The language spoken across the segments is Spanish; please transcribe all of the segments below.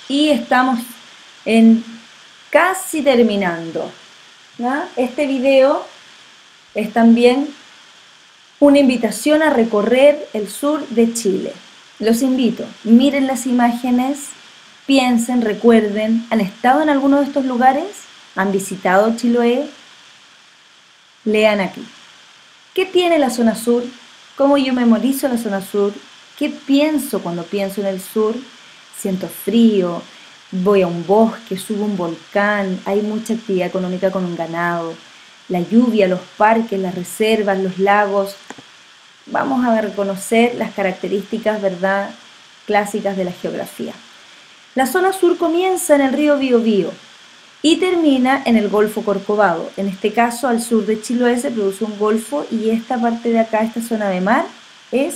y estamos en casi terminando, ¿no? Este video es también una invitación a recorrer el sur de Chile. Los invito, miren las imágenes, piensen, recuerden, ¿han estado en alguno de estos lugares? ¿Han visitado Chiloé? Lean aquí. ¿Qué tiene la zona sur? ¿Cómo yo memorizo la zona sur? ¿Qué pienso cuando pienso en el sur? Siento frío, voy a un bosque, subo un volcán, hay mucha actividad económica con un ganado, la lluvia, los parques, las reservas, los lagos. Vamos a reconocer las características, ¿verdad?, clásicas de la geografía. La zona sur comienza en el río Biobío y termina en el Golfo Corcovado. En este caso, al sur de Chiloé se produce un golfo y esta parte de acá, esta zona de mar, es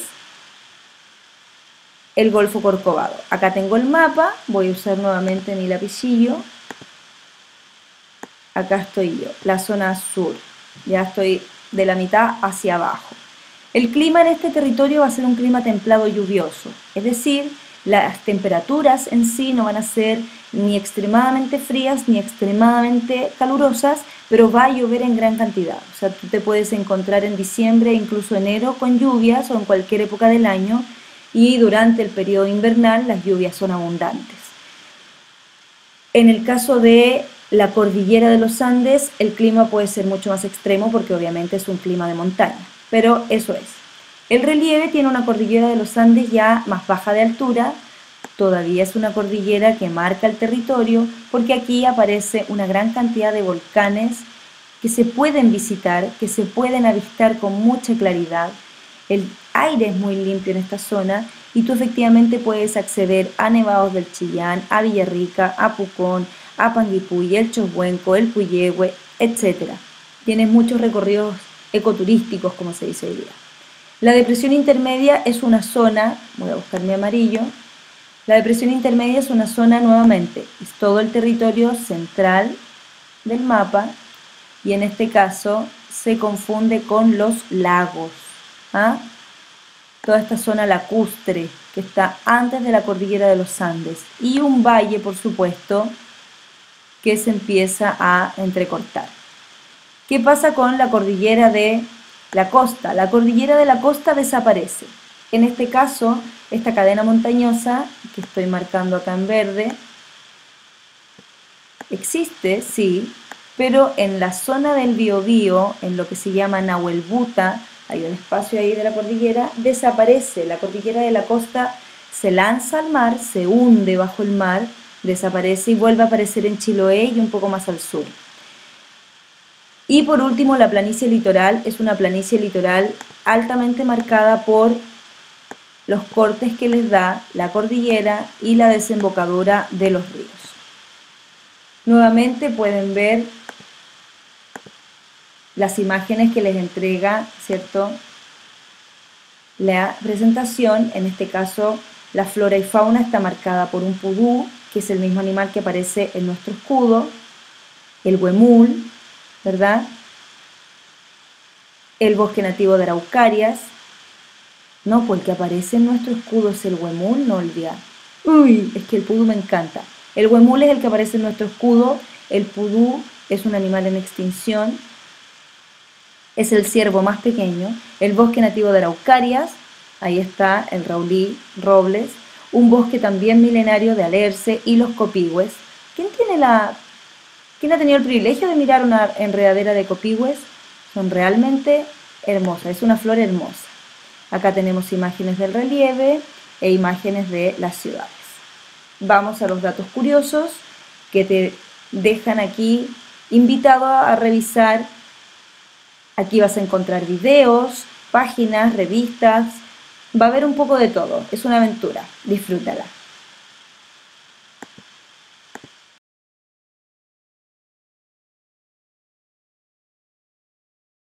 el Golfo Corcovado. Acá tengo el mapa, voy a usar nuevamente mi lapicillo. Acá estoy yo, la zona sur. Ya estoy de la mitad hacia abajo. El clima en este territorio va a ser un clima templado lluvioso, es decir, las temperaturas en sí no van a ser ni extremadamente frías ni extremadamente calurosas, pero va a llover en gran cantidad. O sea, tú te puedes encontrar en diciembre, incluso enero, con lluvias o en cualquier época del año, y durante el periodo invernal las lluvias son abundantes. En el caso de la cordillera de los Andes, el clima puede ser mucho más extremo porque obviamente es un clima de montaña, pero eso es. El relieve tiene una cordillera de los Andes ya más baja de altura, todavía es una cordillera que marca el territorio porque aquí aparece una gran cantidad de volcanes que se pueden visitar, que se pueden avistar con mucha claridad. El aire es muy limpio en esta zona y tú efectivamente puedes acceder a Nevados del Chillán, a Villarrica, a Pucón, a Panguipulli, el Chosbuenco, el Puyehue, etc. Tienes muchos recorridos ecoturísticos, como se dice hoy día. La depresión intermedia es una zona, voy a buscar mi amarillo, la depresión intermedia es una zona nuevamente, es todo el territorio central del mapa y en este caso se confunde con los lagos. ¿Ah? Toda esta zona lacustre que está antes de la cordillera de los Andes y un valle, por supuesto, que se empieza a entrecortar. ¿Qué pasa con la cordillera de la costa? La cordillera de la costa desaparece. En este caso, esta cadena montañosa, que estoy marcando acá en verde, existe, sí, pero en la zona del Biobío, en lo que se llama Nahuelbuta, hay un espacio ahí de la cordillera, desaparece. La cordillera de la costa se lanza al mar, se hunde bajo el mar, desaparece y vuelve a aparecer en Chiloé y un poco más al sur. Y por último, la planicie litoral es una planicie litoral altamente marcada por los cortes que les da la cordillera y la desembocadura de los ríos. Nuevamente pueden ver las imágenes que les entrega, ¿cierto?, la presentación. En este caso, la flora y fauna está marcada por un pudú, que es el mismo animal que aparece en nuestro escudo, el huemul, ¿verdad?, el bosque nativo de araucarias. No, pues el que aparece en nuestro escudo es el huemul, no olvidar. Uy, es que el pudú me encanta. El huemul es el que aparece en nuestro escudo, el pudú es un animal en extinción, es el ciervo más pequeño, el bosque nativo de araucarias, ahí está el raulí, robles, un bosque también milenario de alerce y los copigües. ¿Quién ha tenido el privilegio de mirar una enredadera de copigües? Son realmente hermosas, es una flor hermosa. Acá tenemos imágenes del relieve e imágenes de las ciudades. Vamos a los datos curiosos que te dejan aquí invitado a revisar. Aquí vas a encontrar videos, páginas, revistas, va a haber un poco de todo, es una aventura, disfrútala.